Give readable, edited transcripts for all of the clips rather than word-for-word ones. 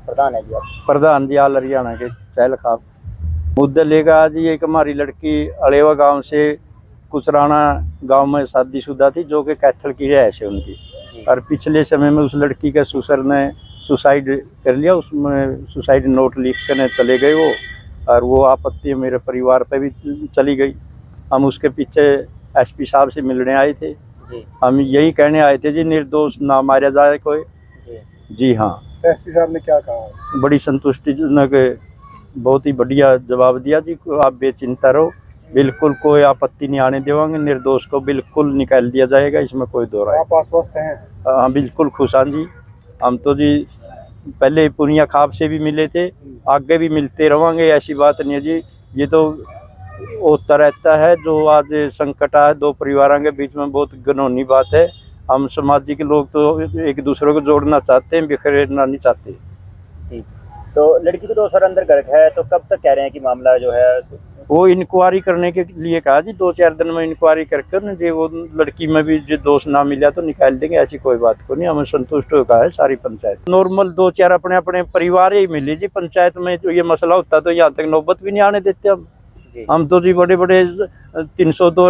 प्रधान है जी आप? प्रधान जी आल हरियाणा के चहल खाप। मुद्दा लेगा जी, एक हमारी लड़की अलेवा गांव से कुचराना गांव में शादीशुदा थी, जो कि कैथल की रिहायश है उनकी। और पिछले समय में उस लड़की के ससुर ने सुसाइड कर लिया, उसमें सुसाइड नोट लिख कर चले गए वो, और वो आपत्ति मेरे परिवार पे भी चली गई। हम उसके पीछे एसपी साहब से मिलने आए थे। हम यही कहने आए थे जी, निर्दोष ना मारा जाए कोई। जी हाँ। तो एसपी साहब ने क्या कहा? बड़ी संतुष्टिजनक, बहुत ही बढ़िया जवाब दिया जी, आप बेचिंता रहो, बिल्कुल कोई आपत्ति नहीं आने देवांगे, निर्दोष को बिल्कुल निकाल दिया जाएगा, इसमें कोई दो राय। आप आश्वस्त हैं? हाँ बिल्कुल खुश हैं जी। हम तो जी पहले पुनिया खाप से भी मिले थे, आगे भी मिलते रहेंगे, ऐसी बात नहीं है जी। ये तो होता रहता है, जो आज संकट है दो परिवारों के बीच में, बहुत घिनौनी बात है। हम सामाजिक लोग तो एक दूसरे को जोड़ना चाहते हैं, बिखरना नहीं चाहते। ठीक। तो लड़की को तो सर अंदर गर्क है, तो कब तक कह रहे हैं कि मामला जो है वो इंक्वायरी करने के लिए कहा जी, 2-4 दिन में इंक्वायरी करके न जी, वो लड़की में भी जो दोष ना मिला तो निकाल देंगे, ऐसी कोई बात को नहीं। हमें संतुष्ट हो कहा है सारी पंचायत। नॉर्मल 2-4 अपने अपने परिवार ही मिले जी, पंचायत में जो ये मसला होता तो यहाँ तक नौबत भी नहीं आने देते हम तो जी बड़े बड़े 302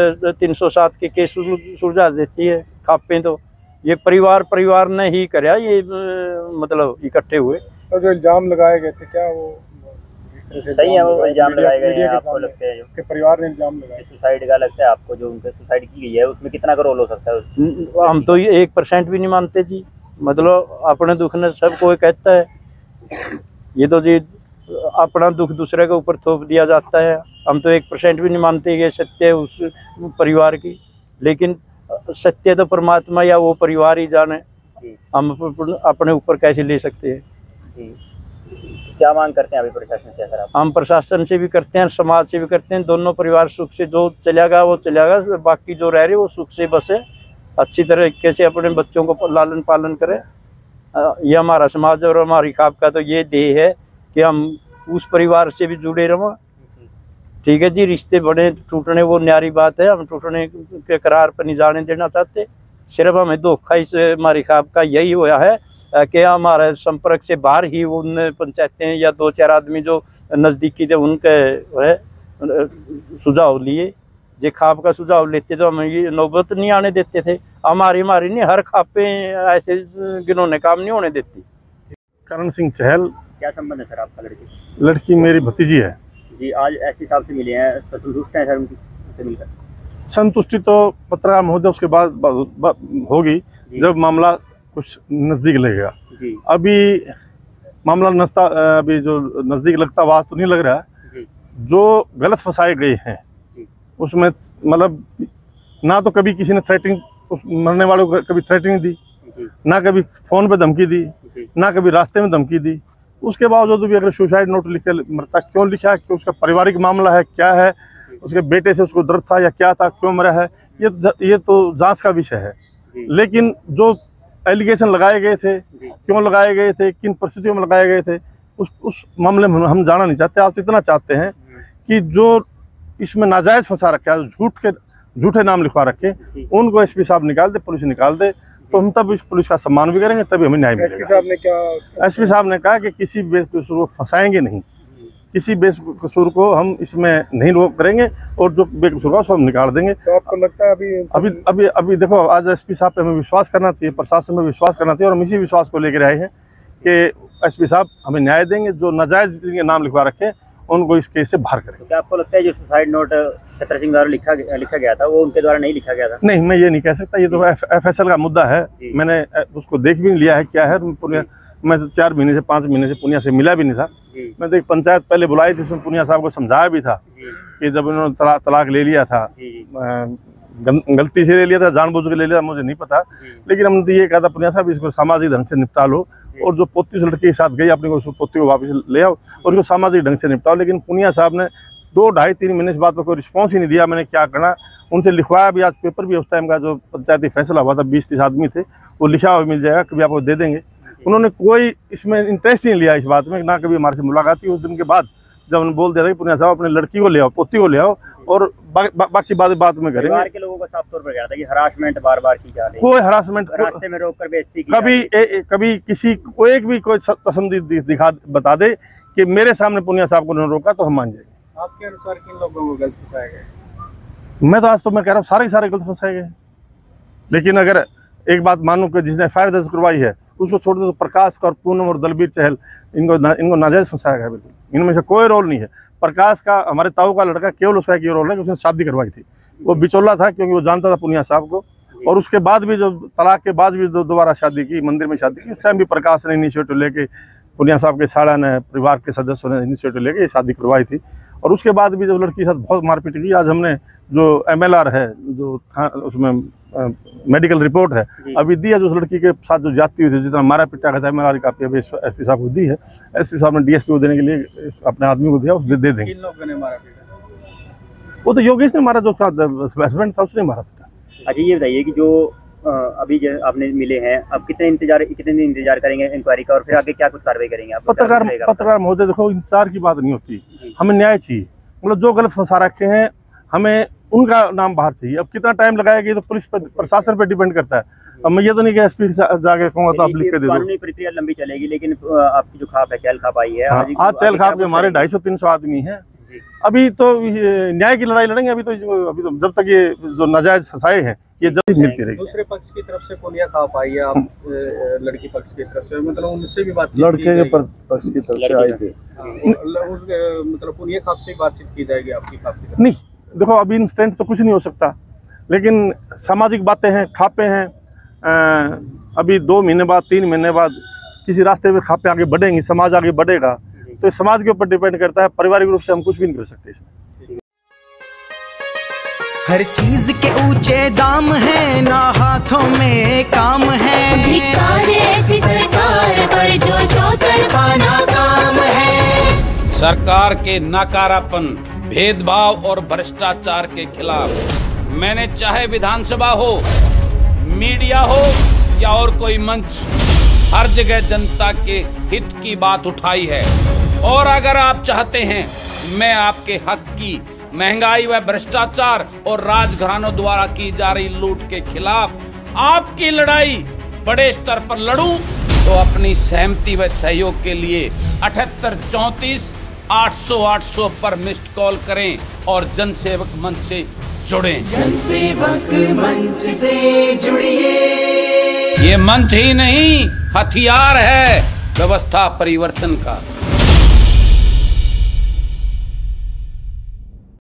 307 के केस सुलझा देती है खापें। तो ये परिवार ने ही कराया, ये मतलब इकट्ठे हुए। तो जो इल्जाम लगाए गए थे, क्या वो सही है? वो इल्जाम लगाए गए हैं, आपको लगता है उसके परिवार ने इल्जाम लगाया सुसाइड का, लगता है आपको जो उनके सुसाइड की गई है उसमें कितना का रोल हो सकता है? हम तो ये 1% भी नहीं मानते जी, मतलब अपने दुख ने सब कोई कहता है, ये तो जी अपना दुख दूसरे के ऊपर थोप दिया जाता है। हम तो 1% भी नहीं मानते ये सत्य है उस परिवार की, लेकिन सत्य तो परमात्मा या वो परिवार ही जाने, हम अपने ऊपर कैसे ले सकते हैं जी। क्या मांग करते हैं अभी प्रशासन से सर आप? हम प्रशासन से भी करते हैं, समाज से भी करते हैं, दोनों परिवार सुख से, जो चलेगा वो चलेगा, बाकी जो रह रहे वो सुख से बसे, अच्छी तरीके से अपने बच्चों को लालन पालन करें। ये हमारा समाज और हमारी खाप का तो ये ध्येय है कि हम उस परिवार से भी जुड़े रहें। ठीक है जी, रिश्ते बड़े टूटने वो न्यारी बात है, हम टूटने के करार पर नहीं जाने देना चाहते। सिर्फ हमें धोखा इस हमारी खाप का यही हुआ है कि हमारे संपर्क से बाहर ही उन पंचायतें या 2-4 आदमी जो नज़दीकी थे उनके सुझाव लिए, जे खाप का सुझाव लेते तो हम ये नौबत नहीं आने देते थे। हमारी नहीं, हर खापें ऐसे गिनौने काम नहीं होने देती। करण सिंह चहल। क्या संबंध है सर आपका लड़की? लड़की मेरी भतीजी है जी। आज एसपी साहब से मिले हैं, संतुष्ट हैं सर उनसे मिलकर? संतुष्टि तो पत्रकार महोदय उसके बाद होगी जब मामला कुछ नज़दीक लगेगा। अभी मामला अभी जो नज़दीक लगता आवाज तो नहीं लग रहा है। जो गलत फंसाए गए हैं उसमें मतलब ना तो कभी किसी ने थ्रेटिंग, उस मरने वालों को कभी थ्रेटिंग दी, ना कभी फ़ोन पे धमकी दी, ना कभी रास्ते में धमकी दी। उसके बावजूद भी अगर सुसाइड नोट लिख कर मरता, क्यों लिखा है, कि उसका पारिवारिक मामला है, क्या है, उसके बेटे से उसको डर था या क्या था, क्यों मरा है, ये तो जांच का विषय है। लेकिन जो एलिगेशन लगाए गए थे, क्यों लगाए गए थे, किन परिस्थितियों में लगाए गए थे, उस मामले में हम जाना नहीं चाहते। आप तो इतना चाहते हैं कि जो इसमें नाजायज़ फंसा रखा है, झूठे नाम लिखवा रखे, उनको एसपी साहब निकाल दे, पुलिस निकाल दे, तो हम तब इस पुलिस का सम्मान भी करेंगे, तभी हमें न्याय मिलेगा। एसपी साहब ने कहा कि किसी बेकसूर को फंसाएंगे नहीं, किसी बेकसूर को हम इसमें नहीं रोक करेंगे, और जो बेकसूर का उसको हम निकाल देंगे। तो आपको लगता है अभी देखो, आज एसपी साहब पे हमें विश्वास करना चाहिए, प्रशासन में विश्वास करना चाहिए, और हम इसी विश्वास को लेकर आए हैं कि एसपी साहब हमें न्याय देंगे। जो नाजायज नाम लिखवा रखे उनको इस केस से बाहर करें। तो क्या आपको लगता है जो सुसाइड नोट छतर सिंह द्वारा लिखा गया था वो उनके द्वारा नहीं लिखा गया था? नहीं, मैं ये नहीं कह सकता, ये तो FSL का मुद्दा है। मैंने उसको देख भी लिया है क्या है। मैं 4 महीने से 5 महीने से पुनिया से मिला भी नहीं था। मैं तो एक पंचायत पहले बुलाई थी, उसमें पुनिया साहब को समझाया भी था कि जब उन्होंने तलाक ले लिया था, गलती से ले लिया था, जानबूझ के ले लिया, मुझे नहीं पता, लेकिन हमने तो ये कहा था पुनिया साहब इसको सामाजिक ढंग से निपटा लो, और जो पोती उस लड़के के साथ गई अपनी को, पोती को वापस ले आओ और उसको सामाजिक ढंग से निपटाओ। लेकिन पुनिया साहब ने 2-2.5-3 महीने से बात पर कोई रिस्पॉन्स ही नहीं दिया। मैंने क्या करना, उनसे लिखवाया भी, आज पेपर भी उस टाइम का जो पंचायती फैसला हुआ था, 20-30 आदमी थे, वो लिखा हुआ मिल जाएगा, कभी आपको दे देंगे। उन्होंने कोई इसमें इंटरेस्ट नहीं लिया इस बात में, ना कभी हमारे से मुलाकात की। उस दिन के बाद जब उन्होंने बोल दिया था कि पुनिया साहब अपनी लड़की को ले आओ, पोती को ले आओ, और बाकी बात में करेंगे। परिवार के लोगों का साफ तौर पर कह रहा था कि हरासमेंट बार-बार की जा रही है, कोई हरासमेंट, रास्ते में रोककर बेइज्जती की कभी किसी को एक भी कोई तसम्मदी बता दे कि मेरे सामने पुनिया साहब को उन्होंने रोका तो हम मान जाएंगे। आपके अनुसार किन लोगों को गलत फंसाया गया? मैं तो आज तो मैं कह रहा हूँ सारे गलत फंसाए गए। लेकिन अगर एक बात मानूं कि जिसने FIR दर्ज करवाई है उसको छोड़ दे तो प्रकाश और पूनम और दलबीर चहल इनको नाजायज फंसाया गया। बिल्कुल इनमें से कोई रोल नहीं है। प्रकाश का, हमारे ताऊ का लड़का, केवल उसका एक रोल है कि उसने शादी करवाई थी। वो बिचौला था क्योंकि वो जानता था पुनिया साहब को, और उसके बाद भी जो तलाक के बाद भी दोबारा शादी की, मंदिर में शादी की, उस टाइम भी प्रकाश ने इनिशिएटिव लेके, पुनिया साहब के साड़ा ने, परिवार के सदस्यों ने इनिशिएटिव लेके ये शादी करवाई थी। और उसके बाद भी जब लड़की के साथ बहुत मारपीट की, आज हमने जो MLR है, जो उसमें मेडिकल रिपोर्ट है अभी दी है, जो उस लड़की के साथ जो जाती हुई थी, जितना मारा पीटा गया था, MLR कापी अभी SP साहब को दी है। SP साहब ने DSP को देने के लिए अपने आदमी को दिया, दे देंगे। किन लोगों ने मारा पीटा? वो तो योगेश ने मारा, जो हस्बैंड था उसने मारा पीटा। अच्छा ये बताइए कि जो अभी जो आपने मिले हैं, अब कितने दिन इंतजार करेंगे इंक्वायरी का, और फिर आगे क्या कुछ कार्रवाई करेंगे आप? पत्रकार महोदय, देखो इंतजार की बात नहीं होती, हमें न्याय चाहिए। मतलब जो गलत फंसा रखे हैं हमें उनका नाम बाहर चाहिए। अब कितना टाइम लगाएगी तो पुलिस पर, प्रशासन पर डिपेंड करता है। अब मैं ये तो नहीं कि SP जाके कहूँगा तो आप लिख के दे दो। कानूनी प्रक्रिया लंबी चलेगी, लेकिन आपकी जो खाप है, चहल खाप आई है आज चहल खाप के हमारे 250-300 आदमी हैं। अभी तो न्याय की लड़ाई लड़ेंगे। अभी तो जब तक ये जो नाजायज फंसाए हैं ये जब मिलती रहेगी। दूसरे पक्ष की तरफ से पुनिया खाप आई है, आप लड़की पक्ष की तरफ से, मतलब उनसे भी बातचीत, लड़के के पक्ष की तरफ से आई थी, मतलब पुनिया खाप से बातचीत की जाएगी आपकी खाप की तरफ? नहीं, देखो अभी इंस्टेंट तो कुछ नहीं हो सकता, लेकिन सामाजिक बातें हैं, खापे हैं। अभी 2 महीने बाद, 3 महीने बाद किसी रास्ते पे खापे आगे बढ़ेंगी, समाज आगे बढ़ेगा, तो समाज के ऊपर डिपेंड करता है। पारिवारिक रूप से हम कुछ भी नहीं कर सकते इसमें। हर चीज के ऊंचे दाम है, ना हाथों में काम है। धिक्कार ऐसी सरकार पर जो चौतरफा नाकाम है। सरकार के नाकारापन, भेदभाव और भ्रष्टाचार के खिलाफ मैंने, चाहे विधानसभा हो, मीडिया हो या और कोई मंच, हर जगह जनता के हित की बात उठाई है। और अगर आप चाहते हैं मैं आपके हक की, महंगाई व भ्रष्टाचार और राजघरानों द्वारा की जा रही लूट के खिलाफ आपकी लड़ाई बड़े स्तर पर लड़ूं, तो अपनी सहमति व सहयोग के लिए 78 34 800 800 पर मिस्ड कॉल करें और जनसेवक मंच से जुड़ें। जनसेवक मंच से जुड़िए। ये मंच ही नहीं, हथियार है व्यवस्था परिवर्तन का।